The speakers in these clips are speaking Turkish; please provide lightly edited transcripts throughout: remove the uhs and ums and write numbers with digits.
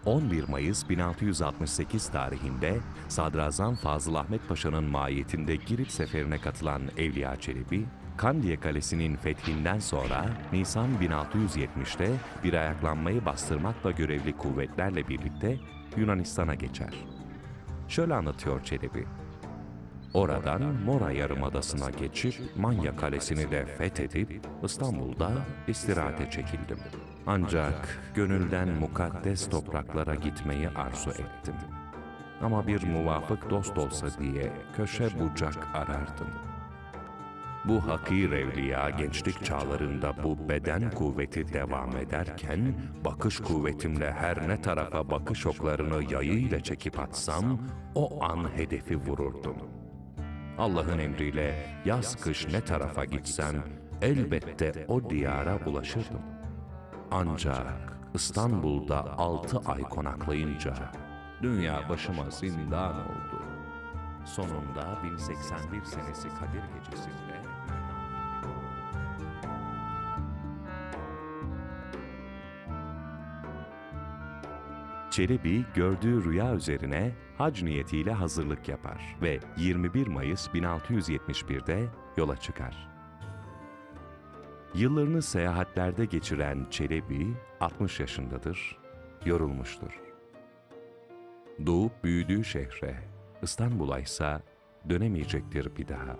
11 Mayıs 1668 tarihinde Sadrazam Fazıl Ahmet Paşa'nın mahiyetinde Girit seferine katılan Evliya Çelebi, Kandiye Kalesi'nin fethinden sonra Nisan 1670'te bir ayaklanmayı bastırmakla görevli kuvvetlerle birlikte Yunanistan'a geçer. Şöyle anlatıyor Çelebi: Oradan Mora Yarımadası'na geçip Manya Kalesi'ni de fethedip İstanbul'da istirahate çekildim. Ancak gönülden mukaddes topraklara gitmeyi arzu ettim. Ama bir muvafık dost olsa diye köşe bucak arardım. Bu hakir evliya gençlik çağlarında bu beden kuvveti devam ederken, bakış kuvvetimle her ne tarafa bakış oklarını yayıyla çekip atsam, o an hedefi vururdum. Allah'ın emriyle yaz kış ne tarafa gitsem, elbette o diyara ulaşırdım. Ancak İstanbul'da 6 ay konaklayınca, dünya başıma zindan oldu. Sonunda 1081 senesi Kadir Gecesi'nde Çelebi gördüğü rüya üzerine hac niyetiyle hazırlık yapar ve 21 Mayıs 1671'de yola çıkar. Yıllarını seyahatlerde geçiren Çelebi 60 yaşındadır, yorulmuştur. Doğup büyüdüğü şehre, İstanbul'a ise dönemeyecektir bir daha.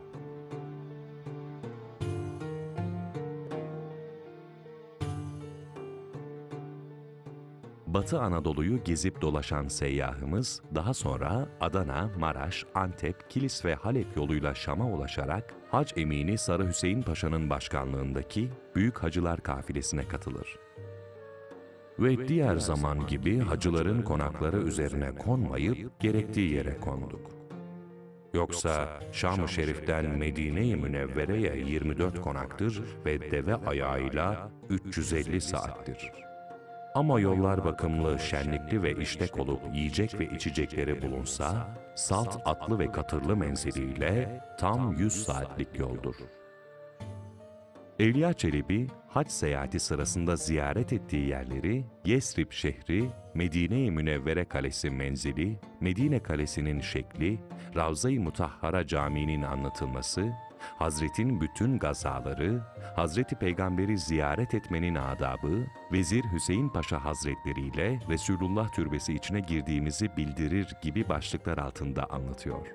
Batı Anadolu'yu gezip dolaşan seyyahımız daha sonra Adana, Maraş, Antep, Kilis ve Halep yoluyla Şam'a ulaşarak Hac Emini Sarı Hüseyin Paşa'nın başkanlığındaki Büyük Hacılar Kafilesi'ne katılır. Ve diğer zaman gibi hacıların konakları üzerine konmayıp gerektiği yere konduk. Yoksa Şam-ı Şerif'ten Medine-i Münevvere'ye 24 konaktır ve deve ayağıyla 350 saattir. Ama yollar bakımlı, şenlikli ve işlek olup yiyecek ve içecekleri bulunsa, salt atlı ve katırlı menziliyle tam 100 saatlik yoldur. Evliya Çelebi, hac seyahati sırasında ziyaret ettiği yerleri, Yesrib şehri, Medine-i Münevvere Kalesi menzili, Medine Kalesi'nin şekli, Ravza-i Mutahhara Camii'nin anlatılması, Hazret'in bütün gazaları, Hazreti Peygamber'i ziyaret etmenin adabı, Vezir Hüseyin Paşa Hazretleri ile Resulullah Türbesi içine girdiğimizi bildirir gibi başlıklar altında anlatıyor.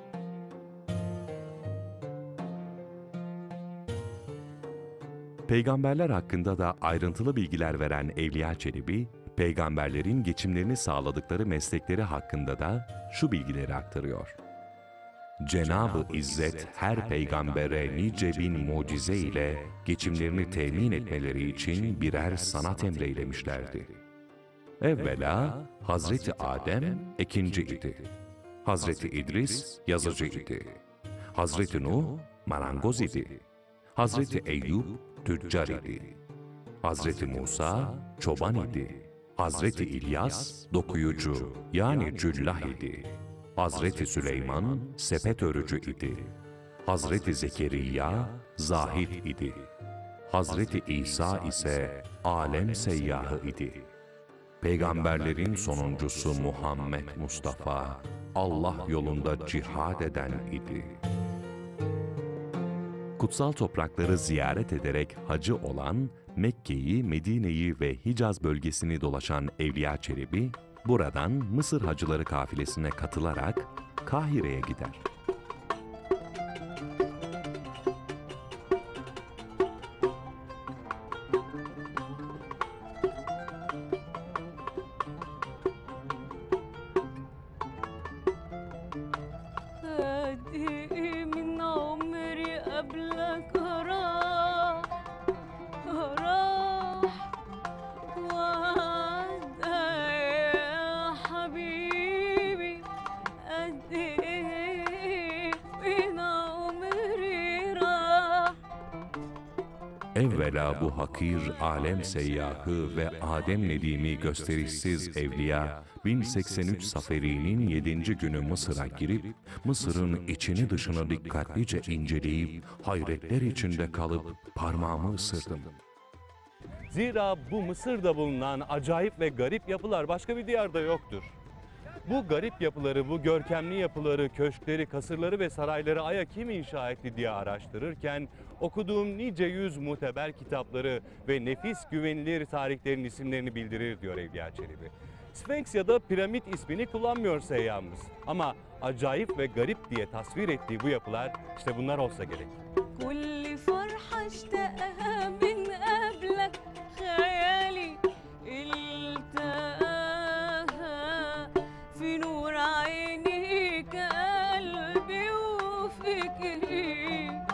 Peygamberler hakkında da ayrıntılı bilgiler veren Evliya Çelebi, peygamberlerin geçimlerini sağladıkları meslekleri hakkında da şu bilgileri aktarıyor. Cenab-ı İzzet her peygambere nice bin mucize ile geçimlerini temin etmeleri için birer sanat emreylemişlerdi. Evvela Hazreti Adem ekinci idi. Hazreti İdris yazıcı idi. Hazreti Nuh marangoz idi. Hazreti Eyüp tüccar idi. Hazreti Musa çoban idi. Hazreti İlyas dokuyucu yani cüllah idi. Hazreti Süleyman sepet örücü idi. Hazreti Zekeriya zahid idi. Hazreti İsa ise alem seyyahı idi. Peygamberlerin sonuncusu Muhammed Mustafa Allah yolunda cihad eden idi. Kutsal toprakları ziyaret ederek hacı olan, Mekke'yi, Medine'yi ve Hicaz bölgesini dolaşan Evliya Çelebi, buradan Mısır Hacıları Kafilesi'ne katılarak Kahire'ye gider. Evvela bu hakir alem seyyahı ve Adem Nedim'i gösterişsiz evliya 1083 Saferi'nin 7. günü Mısır'a girip Mısır'ın içini dışını dikkatlice inceleyip hayretler içinde kalıp parmağımı ısırdım. Zira bu Mısır'da bulunan acayip ve garip yapılar başka bir diyarda yoktur. Bu garip yapıları, bu görkemli yapıları, köşkleri, kasırları ve sarayları Ay'a kim inşa etti diye araştırırken okuduğum nice yüz muteber kitapları ve nefis güvenilir tarihlerin isimlerini bildirir diyor Evliya Çelebi. Sphinx ya da piramit ismini kullanmıyor seyyahımız. Ama acayip ve garip diye tasvir ettiği bu yapılar işte bunlar olsa gerek. كل فرحة اشتقها من قبلك خيالي التقاها في نور عينيك قلبي وفكري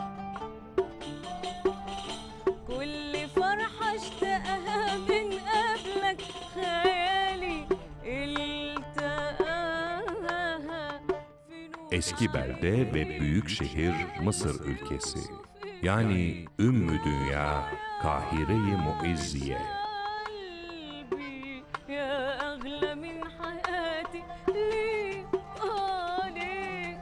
كل فرحة اشتقها من قبلك خيالي التقاها في نور Eski belde ve büyük şehir Mısır ülkesi. Yani Ümmü Dünya, Kahire-i Muizziye. قلبي يا أغلى من حياتي ليه ليه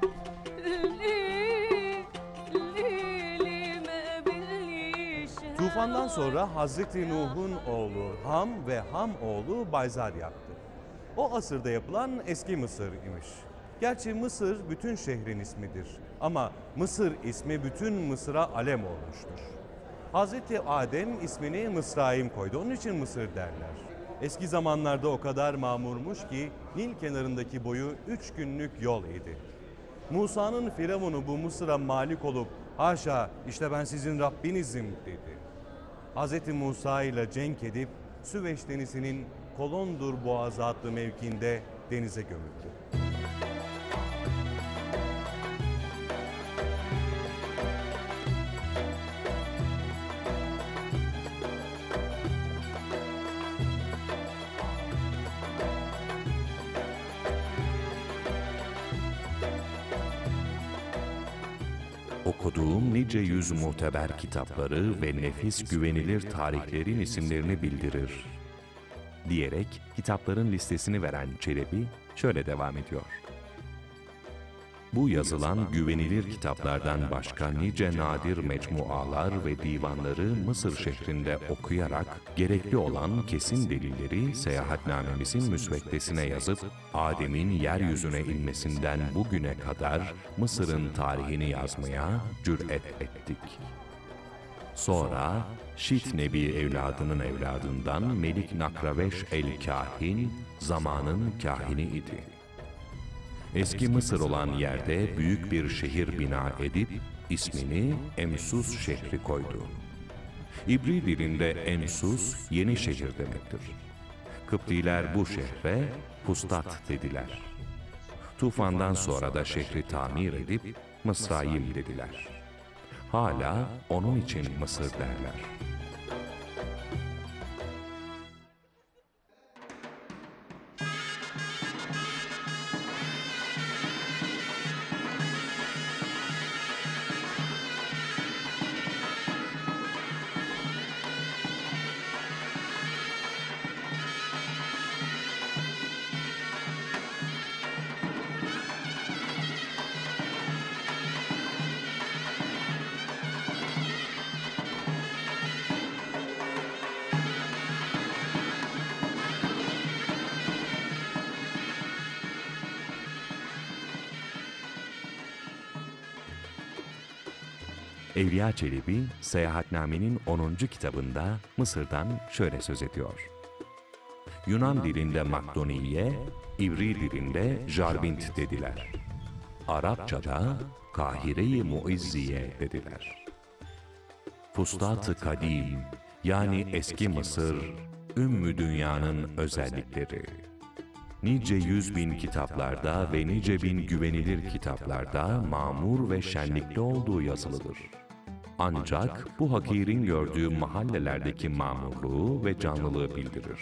ليه ما قابلنيش Tufandan sonra Hazreti Nuh'un oğlu Ham ve Ham oğlu Bayzar yaptı. O asırda yapılan eski Mısır imiş. Gerçi Mısır bütün şehrin ismidir ama Mısır ismi bütün Mısır'a alem olmuştur. Hazreti Adem ismini Mısraim koydu, onun için Mısır derler. Eski zamanlarda o kadar mamurmuş ki Nil kenarındaki boyu 3 günlük yol idi. Musa'nın Firavunu bu Mısır'a malik olup haşa işte ben sizin Rabbinizim dedi. Hazreti Musa ile cenk edip Süveyş Denizi'nin Kolondur Boğazı adlı mevkiinde denize gömüldü. Okuduğum nice yüz muteber kitapları ve nefis güvenilir tarihlerin isimlerini bildirir diyerek kitapların listesini veren Çelebi şöyle devam ediyor. Bu yazılan güvenilir kitaplardan başka nice nadir mecmualar ve divanları Mısır şehrinde okuyarak gerekli olan kesin delilleri seyahatnamemizin müsveddesine yazıp Adem'in yeryüzüne inmesinden bugüne kadar Mısır'ın tarihini yazmaya cüret ettik. Sonra Şit Nebi evladının evladından Melik Nakraveş el-Kahin zamanın kahini idi. Eski Mısır olan yerde büyük bir şehir bina edip ismini Emsus şehri koydu. İbri dilinde Emsus yeni şehir demektir. Kıptiler bu şehre Fustat dediler. Tufandan sonra da şehri tamir edip Mısrayim dediler. Hala onun için Mısır derler. Evliya Çelebi, Seyahatname'nin 10. kitabında Mısır'dan şöyle söz ediyor. Yunan dilinde Makdoniye, İbri dilinde Jarbint dediler. Arapçada Kahire-i Muizziye dediler. Fustat-ı Kadim, yani eski Mısır, Ümmü Dünya'nın özellikleri. Nice 100.000 kitaplarda ve nice bin güvenilir kitaplarda mamur ve şenlikli olduğu yazılıdır. Ancak bu hakirin gördüğü mahallelerdeki mamurluğu ve canlılığı bildirir.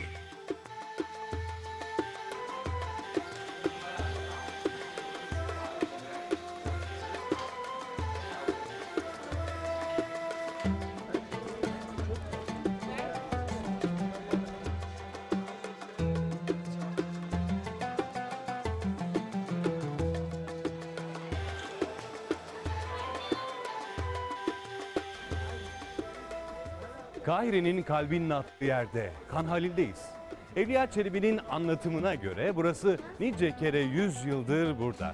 Kahire'nin kalbinin attığı yerde, Kanhalil'deyiz. Evliya Çelebi'nin anlatımına göre burası nice kere 100 yıldır burada.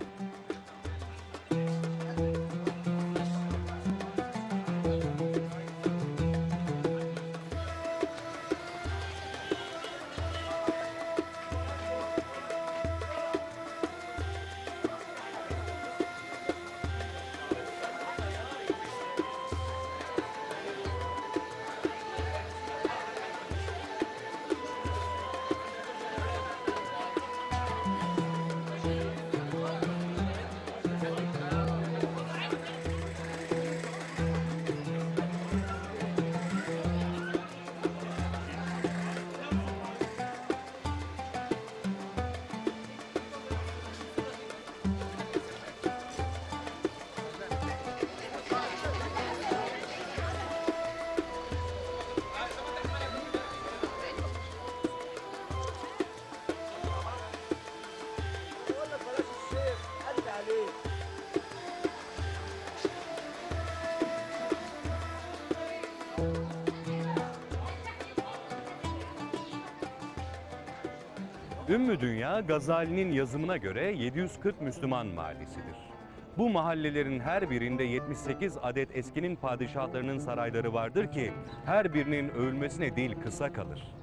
Ümmü Dünya, Gazali'nin yazımına göre 740 Müslüman mahallesidir. Bu mahallelerin her birinde 78 adet eskinin padişahlarının sarayları vardır ki her birinin övülmesine değil kısa kalır.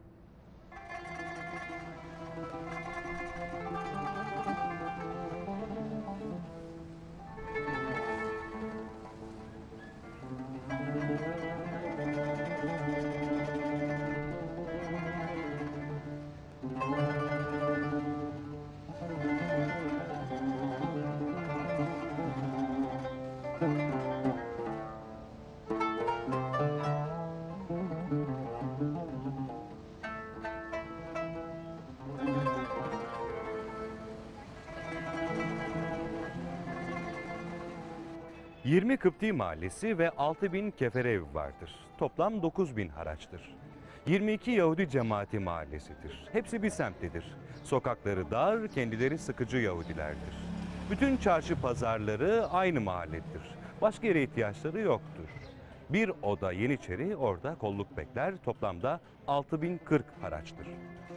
...20 Kıpti mahallesi ve 6.000 kefere ev vardır. Toplam 9.000 haraçtır. 22 Yahudi cemaati mahallesidir. Hepsi bir semttedir. Sokakları dar, kendileri sıkıcı Yahudilerdir. Bütün çarşı pazarları aynı mahalledir. Başka yere ihtiyaçları yoktur. Bir oda Yeniçeri, orada kolluk bekler. Toplamda 6.040 haraçtır.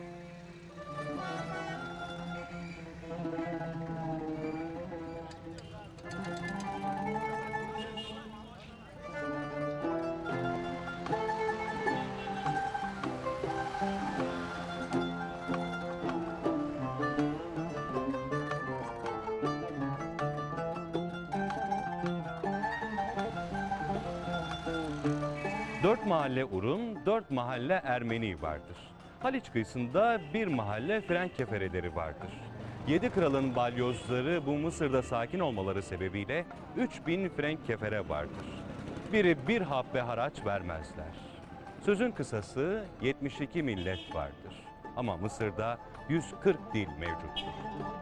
Dört mahalle Urun, 4 mahalle Ermeni vardır. Haliç kıyısında bir mahalle Frenk kefereleri vardır. 7 kralın balyozları bu Mısır'da sakin olmaları sebebiyle 3000 Frenk kefere vardır. Biri bir habbe haraç vermezler. Sözün kısası 72 millet vardır. Ama Mısır'da 140 dil mevcuttur.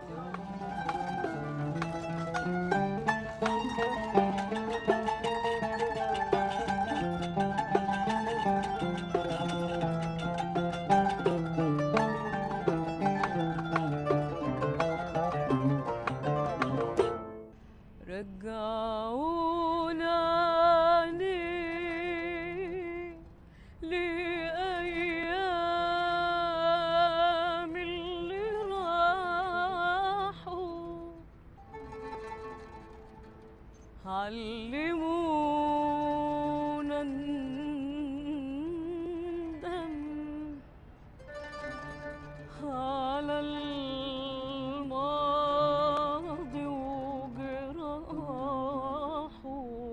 علمونا الندم على الماضي وجراحه.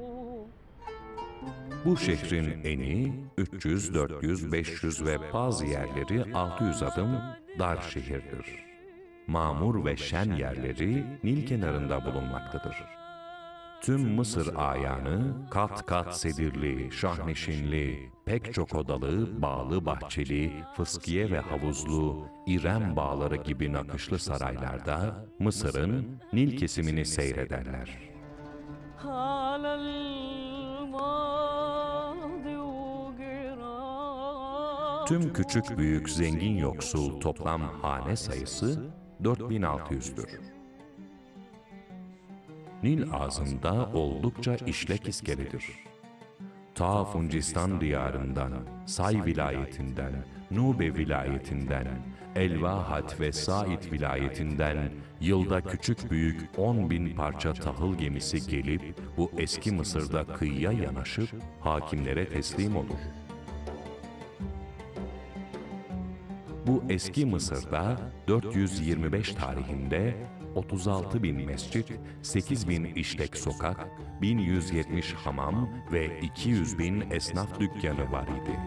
Bu şehrin eni 300, 400, 500 ve bazı yerleri 600 adım dar şehirdir. Mamur ve şen yerleri Nil kenarında bulunmaktadır. Tüm Mısır ayanı kat kat sedirli, şahneşinli, pek çok odalı, bağlı bahçeli, fıskiye ve havuzlu, İrem bağları gibi nakışlı saraylarda Mısır'ın Nil kesimini seyrederler. على الماضي وجراحه. Tüm küçük büyük zengin yoksul toplam hane sayısı 4600'dür. Nil ağzında oldukça işlek iskeledir. ta Funcistan diyarından, Say vilayetinden, Nube vilayetinden, Elvahat ve Said vilayetinden yılda küçük büyük 10.000 parça tahıl gemisi gelip bu eski Mısır'da kıyıya yanaşıp hakimlere teslim olur. Bu eski Mısır'da 425 tarihinde 36.000 mescit, 8.000 işlek sokak, 1170 hamam ve 200.000 esnaf dükkanı var idi.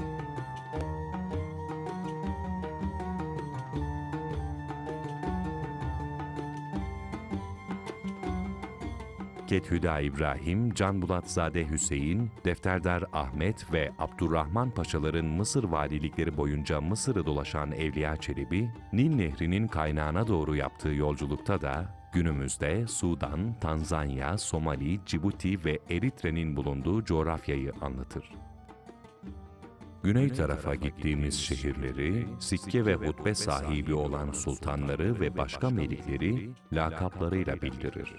Kethüda İbrahim, Canbulatzade Hüseyin, Defterdar Ahmet ve Abdurrahman Paşaların Mısır valilikleri boyunca Mısır'ı dolaşan Evliya Çelebi, Nil Nehri'nin kaynağına doğru yaptığı yolculukta da günümüzde Sudan, Tanzanya, Somali, Cibuti ve Eritre'nin bulunduğu coğrafyayı anlatır. Güney tarafa gittiğimiz şehirleri, sikke ve hutbe sahibi olan sultanları ve başka melikleri lakaplarıyla bildirir.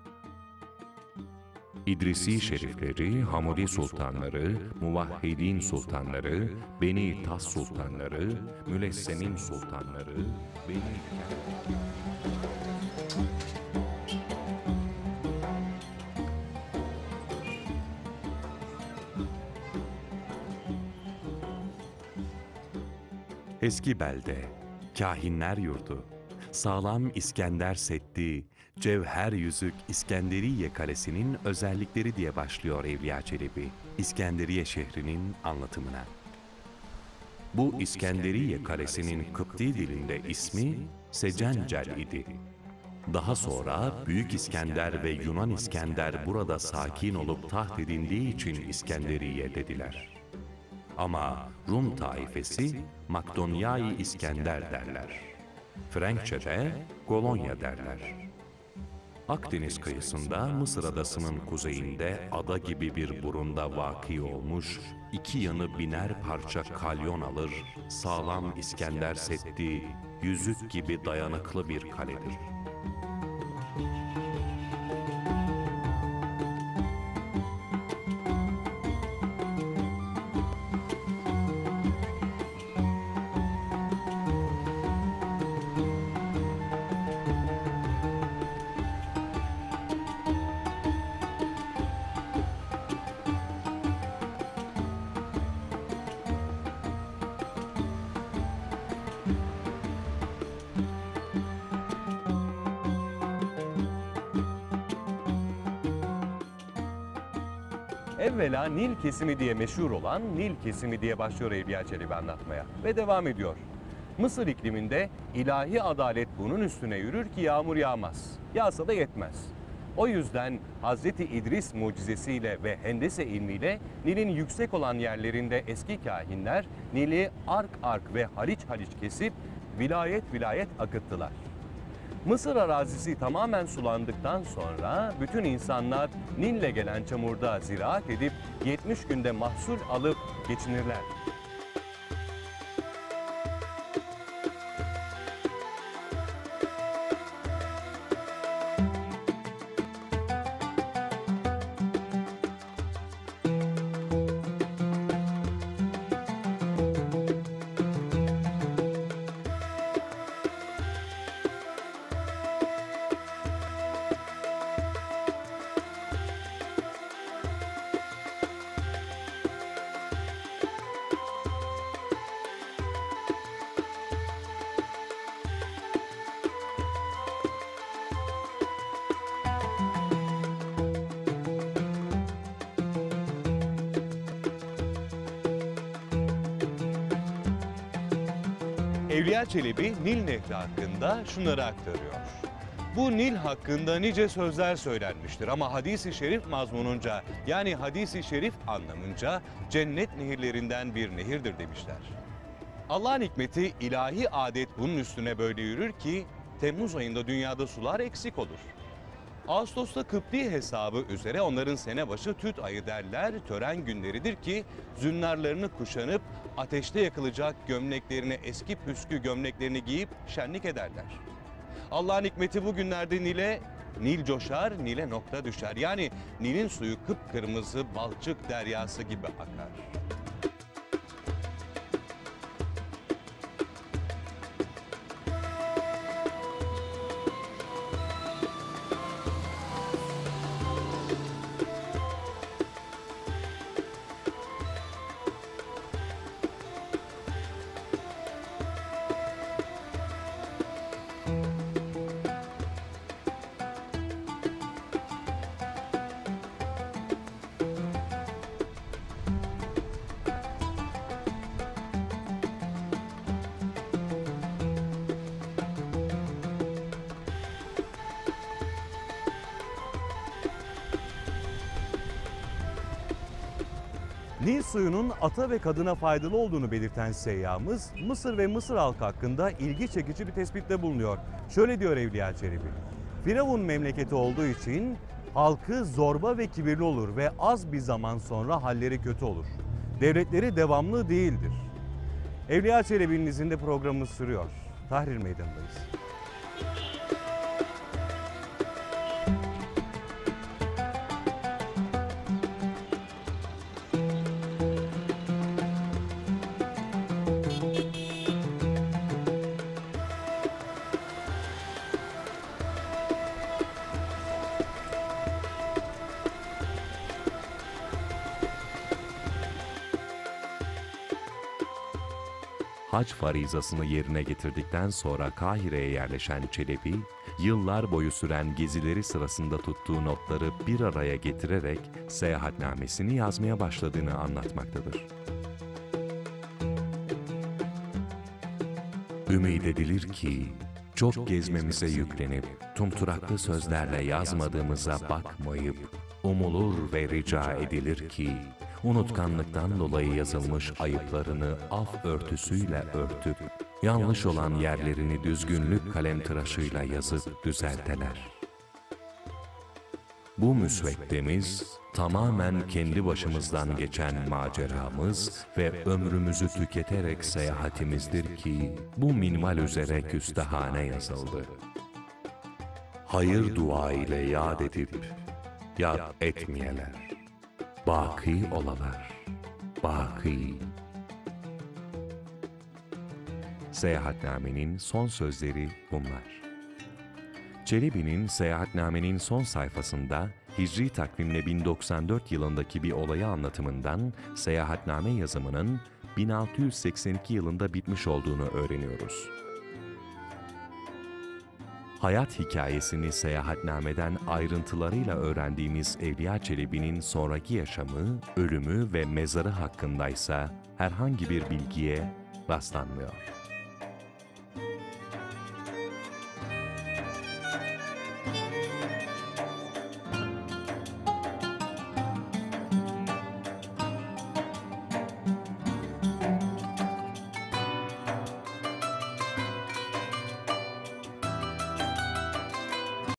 İdrisi şerifleri, Hamudi sultanları, Muvahhidin sultanları, Beni Tas sultanları, Mülessemin sultanları, Eski belde, kahinler yurdu, sağlam İskender Seddi, Cevher Yüzük İskenderiye Kalesi'nin özellikleri diye başlıyor Evliya Çelebi, İskenderiye şehrinin anlatımına. Bu İskenderiye Kalesi'nin Kıpti dilinde ismi Secencer idi. Daha sonra Büyük İskender ve Yunan İskender burada sakin olup taht edindiği için İskenderiye dediler. Ama Rum taifesi Makedonya'yı İskender derler. Frenkçe'de Golonya derler. Akdeniz kıyısında Mısır adasının kuzeyinde ada gibi bir burunda vaki olmuş, iki yanı biner parça kalyon alır, sağlam İskender Seddi, yüzük gibi dayanıklı bir kaledir. Evvela Nil kesimi diye meşhur olan Nil kesimi diye başlıyor Evliya Çelebi anlatmaya ve devam ediyor. Mısır ikliminde ilahi adalet bunun üstüne yürür ki yağmur yağmaz. Yağsa da yetmez. O yüzden Hazreti İdris mucizesiyle ve hendese ilmiyle Nil'in yüksek olan yerlerinde eski kahinler Nil'i ark ark ve haliç haliç kesip vilayet vilayet akıttılar. Mısır arazisi tamamen sulandıktan sonra bütün insanlar Nil'le gelen çamurda ziraat edip 70 günde mahsul alıp geçinirler. Evliya Çelebi Nil Nehri hakkında şunları aktarıyor. Bu Nil hakkında nice sözler söylenmiştir ama hadis-i şerif mazmununca yani hadis-i şerif anlamınca cennet nehirlerinden bir nehirdir demişler. Allah'ın hikmeti ilahi adet bunun üstüne böyle yürür ki Temmuz ayında dünyada sular eksik olur. Ağustos'ta Kıpti hesabı üzere onların sene başı tüt ayı derler, tören günleridir ki zünnarlarını kuşanıp ateşte yakılacak gömleklerini, eski püskü gömleklerini giyip şenlik ederler. Allah'ın hikmeti bu günlerde Nil'e Nil coşar, Nil'e nokta düşer. Yani Nil'in suyu kıpkırmızı balçık deryası gibi akar. Nil suyunun ata ve kadına faydalı olduğunu belirten seyyahımız, Mısır ve Mısır halkı hakkında ilgi çekici bir tespitte bulunuyor. Şöyle diyor Evliya Çelebi: Firavun memleketi olduğu için halkı zorba ve kibirli olur ve az bir zaman sonra halleri kötü olur. Devletleri devamlı değildir. Evliya Çelebi'nin izinde programımız sürüyor. Tahrir Meydanı'ndayız. Hac farizasını yerine getirdikten sonra Kahire'ye yerleşen Çelebi, yıllar boyu süren gezileri sırasında tuttuğu notları bir araya getirerek seyahatnamesini yazmaya başladığını anlatmaktadır. Ümid edilir ki, çok gezmemize yüklenip, tumturaklı sözlerle yazmadığımıza bakmayıp, umulur ve rica edilir ki, unutkanlıktan dolayı yazılmış ayıplarını af örtüsüyle örtüp, yanlış olan yerlerini düzgünlük kalemtıraşıyla yazıp düzelteler. Bu müsveddemiz, tamamen kendi başımızdan geçen maceramız ve ömrümüzü tüketerek seyahatimizdir ki, bu minval üzere küstahane yazıldı. Hayır dua ile yad edip, yad etmeyeler. Baki olalar, baki. Seyahatnamenin son sözleri bunlar. Çelebi'nin Seyahatnamenin son sayfasında Hicri takvimle 1094 yılındaki bir olayı anlatımından seyahatname yazımının 1682 yılında bitmiş olduğunu öğreniyoruz. Hayat hikayesini seyahatnameden ayrıntılarıyla öğrendiğimiz Evliya Çelebi'nin sonraki yaşamı, ölümü ve mezarı hakkındaysa herhangi bir bilgiye rastlanmıyor.